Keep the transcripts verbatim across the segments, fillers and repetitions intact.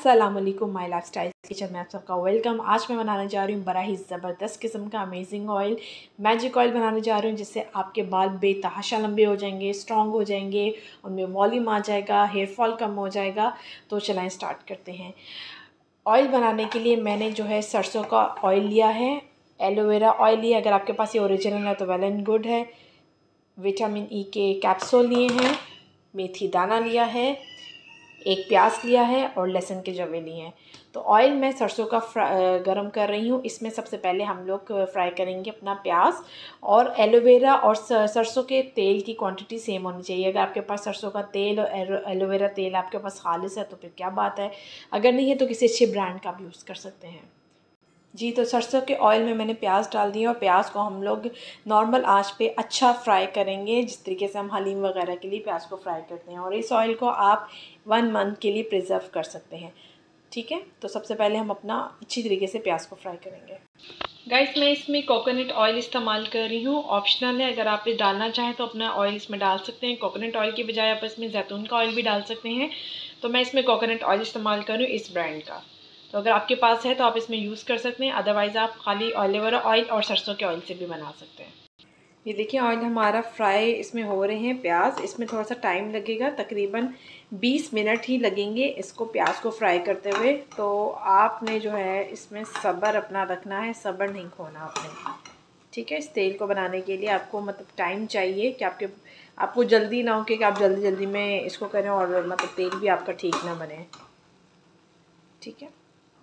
अस्सलामुअलैकुम my lifestyle kitchen में आप सबका वेलकम। आज मैं बनाने जा रही हूँ बड़ा ही ज़बरदस्त किस्म का अमेजिंग ऑयल, मैजिक ऑयल बनाने जा रही हूँ जिससे आपके बाल बेतहाशा लंबे हो जाएंगे, स्ट्रॉन्ग हो जाएंगे, उनमें वॉल्यूम आ जाएगा, हेयर फॉल कम हो जाएगा। तो चलाएं स्टार्ट करते हैं। ऑयल बनाने के लिए मैंने जो है सरसों का ऑयल लिया है, एलोवेरा ऑयल लिया, अगर आपके पास ये ओरिजिनल है तो वेल एंड गुड है। विटामिन ई के कैप्सूल लिए हैं, मेथी दाना लिया है, एक प्याज लिया है और लहसुन के जवे लिए हैं। तो ऑयल मैं सरसों का गरम कर रही हूँ। इसमें सबसे पहले हम लोग फ्राई करेंगे अपना प्याज, और एलोवेरा और सरसों के तेल की क्वांटिटी सेम होनी चाहिए। अगर आपके पास सरसों का तेल और एलोवेरा तेल आपके पास खालिस है तो फिर क्या बात है, अगर नहीं है तो किसी अच्छे ब्रांड का भी यूज़ कर सकते हैं जी। तो सरसों के ऑयल में मैंने प्याज डाल दिया और प्याज को हम लोग नॉर्मल आंच पे अच्छा फ्राई करेंगे, जिस तरीके से हम हलीम वगैरह के लिए प्याज को फ्राई करते हैं। और इस ऑयल को आप वन मंथ के लिए प्रिजर्व कर सकते हैं, ठीक है। तो सबसे पहले हम अपना अच्छी तरीके से प्याज को फ्राई करेंगे। गाइस, मैं इसमें कोकोनट ऑयल इस्तेमाल कर रही हूँ, ऑप्शनल है। अगर आप ये डालना चाहें तो अपना ऑयल इसमें डाल सकते हैं। कोकोनट ऑयल की बजाय आप इसमें जैतून का ऑयल भी डाल सकते हैं। तो मैं इसमें कोकोनट ऑयल इस्तेमाल कर रही हूँ इस ब्रांड का। तो अगर आपके पास है तो आप इसमें यूज़ कर सकते हैं, अदरवाइज़ आप खाली एलोवेरा ऑयल और सरसों के ऑयल से भी बना सकते हैं। ये देखिए ऑयल हमारा फ्राई इसमें हो रहे हैं प्याज। इसमें थोड़ा सा टाइम लगेगा, तकरीबन बीस मिनट ही लगेंगे इसको प्याज को फ्राई करते हुए। तो आपने जो है इसमें सब्र अपना रखना है, सब्र नहीं खोना आपने, ठीक है। इस तेल को बनाने के लिए आपको मतलब टाइम चाहिए कि आपके आपको जल्दी ना हो कि आप जल्दी जल्दी में इसको करें और मतलब तेल भी आपका ठीक ना बने, ठीक है।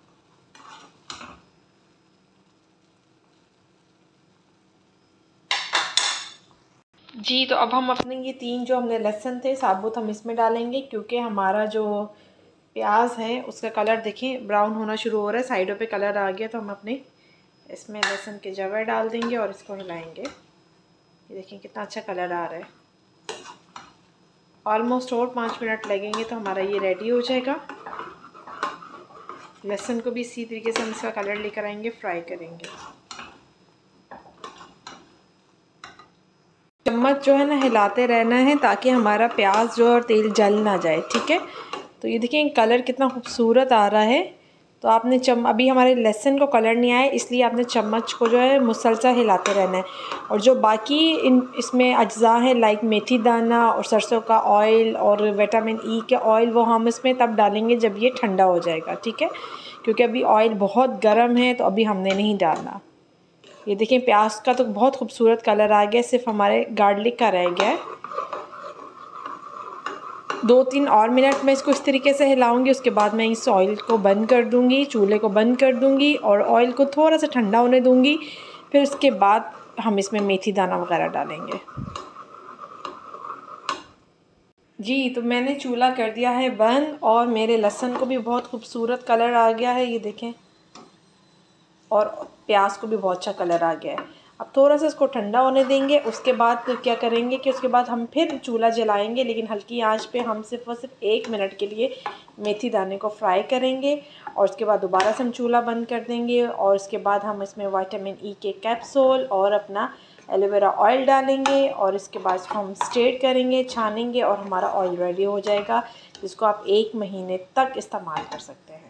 जी, तो अब हम अपने ये तीन जो हमने लहसुन थे साबुत हम इसमें डालेंगे, क्योंकि हमारा जो प्याज है उसका कलर देखें ब्राउन होना शुरू हो रहा है, साइडों पे कलर आ गया। तो हम अपने इसमें लहसुन के जवे डाल देंगे और इसको हिलाएंगे। ये देखें कितना अच्छा कलर आ रहा है। ऑलमोस्ट और पाँच मिनट लगेंगे तो हमारा ये रेडी हो जाएगा। लहसुन को भी इसी तरीके से हम इसका कलर लेकर आएंगे, फ्राई करेंगे। चम्मच जो है ना हिलाते रहना है ताकि हमारा प्याज जो और तेल जल ना जाए, ठीक है। तो ये देखिए कलर कितना खूबसूरत आ रहा है। तो आपने चम अभी हमारे लहसुन को कलर नहीं आया, इसलिए आपने चम्मच को जो है मुसलसल हिलाते रहना है। और जो बाकी इन इसमें अज्जा हैं लाइक मेथी दाना और सरसों का ऑयल और विटामिन ई के ऑयल, वो हम इसमें तब डालेंगे जब ये ठंडा हो जाएगा, ठीक है। क्योंकि अभी ऑयल बहुत गर्म है तो अभी हमने नहीं डालना। ये देखें प्याज का तो बहुत खूबसूरत कलर आ गया, सिर्फ हमारे गार्लिक का रह गया है। दो तीन और मिनट में इसको इस तरीके से हिलाऊंगी, उसके बाद मैं इस ऑयल को बंद कर दूंगी, चूल्हे को बंद कर दूंगी और ऑयल को थोड़ा सा ठंडा होने दूंगी। फिर उसके बाद हम इसमें मेथी दाना वगैरह डालेंगे जी। तो मैंने चूल्हा कर दिया है बंद और मेरे लहसुन को भी बहुत खूबसूरत कलर आ गया है, ये देखें, और प्याज को भी बहुत अच्छा कलर आ गया है। अब थोड़ा सा इसको ठंडा होने देंगे। उसके बाद क्या करेंगे कि उसके बाद हम फिर चूल्हा जलाएंगे, लेकिन हल्की आंच पे हम सिर्फ और सिर्फ एक मिनट के लिए मेथी दाने को फ्राई करेंगे। और उसके बाद दोबारा से हम चूल्हा बंद कर देंगे और उसके बाद हम इसमें विटामिन ई के कैप्सूल और अपना एलोवेरा ऑयल डालेंगे और इसके बाद इसको हम स्टेट करेंगे, छानेंगे और हमारा ऑयल रेडी हो जाएगा, जिसको आप एक महीने तक इस्तेमाल कर सकते हैं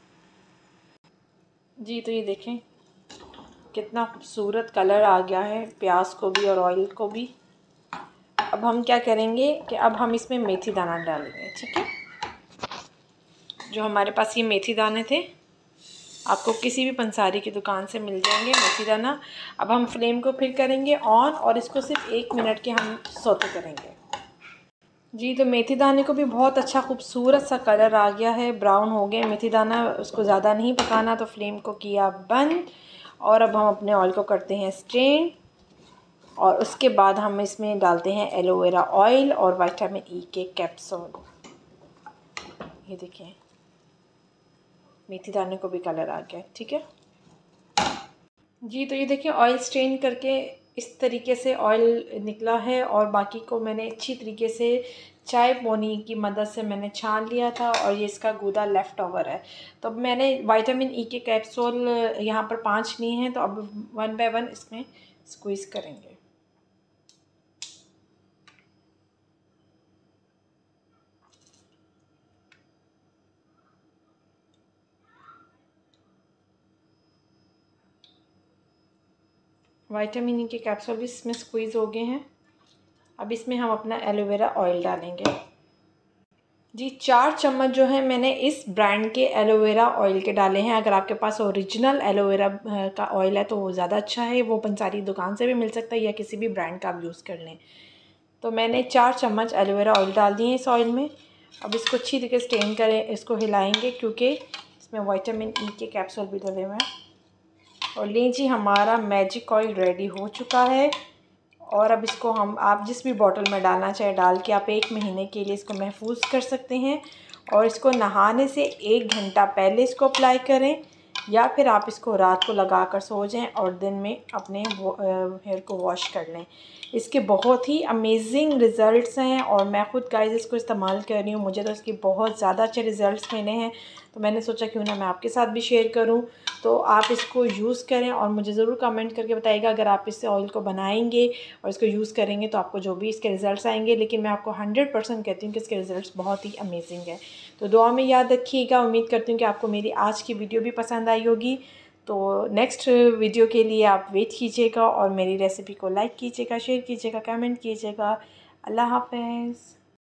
जी। तो ये देखें कितना खूबसूरत कलर आ गया है प्याज को भी और ऑयल को भी। अब हम क्या करेंगे कि अब हम इसमें मेथी दाना डालेंगे, ठीक है। जो हमारे पास ये मेथी दाने थे आपको किसी भी पंसारी की दुकान से मिल जाएंगे मेथी दाना। अब हम फ्लेम को फिर करेंगे ऑन और इसको सिर्फ एक मिनट के हम सौते करेंगे जी। तो मेथी दाने को भी बहुत अच्छा खूबसूरत सा कलर आ गया है, ब्राउन हो गया मेथी दाना। उसको ज़्यादा नहीं पकाना, तो फ्लेम को किया बंद और अब हम अपने ऑयल को करते हैं स्ट्रेन। और उसके बाद हम इसमें डालते हैं एलोवेरा ऑयल और विटामिन ई के कैप्सूल। ये देखें मेथी दाने को भी कलर आ गया, ठीक है जी। तो ये देखिए ऑयल स्ट्रेन करके इस तरीके से ऑयल निकला है और बाकी को मैंने अच्छी तरीके से चाय पोनी की मदद से मैंने छान लिया था और ये इसका गूदा लेफ़्ट ओवर है। तो अब मैंने विटामिन ई के कैप्सूल यहाँ पर पाँच लिए हैं, तो अब वन बाय वन इसमें स्क्वीज़ करेंगे। विटामिन ई के कैप्सूल भी इसमें स्क्वीज़ हो गए हैं। अब इसमें हम अपना एलोवेरा ऑयल डालेंगे। जी चार चम्मच जो है मैंने इस ब्रांड के एलोवेरा ऑयल के डाले हैं। अगर आपके पास ओरिजिनल एलोवेरा का ऑयल है तो वो ज़्यादा अच्छा है, वो पंसारी दुकान से भी मिल सकता है या किसी भी ब्रांड का आप यूज़ कर लें। तो मैंने चार चम्मच एलोवेरा ऑयल डाल दिए इस ऑयल में। अब इसको अच्छी तरीके से स्टेन करें, इसको हिलाएंगे क्योंकि इसमें विटामिन ई के कैप्सूल भी डले हुए हैं। और ले जी हमारा मैजिक ऑयल रेडी हो चुका है। और अब इसको हम आप जिस भी बॉटल में डालना चाहे डाल के आप एक महीने के लिए इसको महफूज कर सकते हैं। और इसको नहाने से एक घंटा पहले इसको अप्लाई करें या फिर आप इसको रात को लगा कर सो जाएं और दिन में अपने हेयर को वॉश कर लें। इसके बहुत ही अमेजिंग रिज़ल्ट्स हैं और मैं ख़ुद गाइस इसको इस्तेमाल कर रही हूँ। मुझे तो इसके बहुत ज़्यादा अच्छे रिज़ल्ट्स मिले हैं, तो मैंने सोचा क्यों ना मैं आपके साथ भी शेयर करूँ। तो आप इसको यूज़ करें और मुझे ज़रूर कमेंट करके बताइएगा अगर आप इससे ऑयल को बनाएंगे और इसको यूज़ करेंगे तो आपको जो भी इसके रिज़ल्ट्स आएंगे। लेकिन मैं आपको हंड्रेड परसेंट कहती हूँ कि इसके रिज़ल्ट्स बहुत ही अमेजिंग है। तो दुआ में याद रखिएगा। उम्मीद करती हूँ कि आपको मेरी आज की वीडियो भी पसंद आई होगी। तो नेक्स्ट वीडियो के लिए आप वेट कीजिएगा और मेरी रेसिपी को लाइक कीजिएगा, शेयर कीजिएगा, कमेंट कीजिएगा। अल्लाह हाफ़िज़।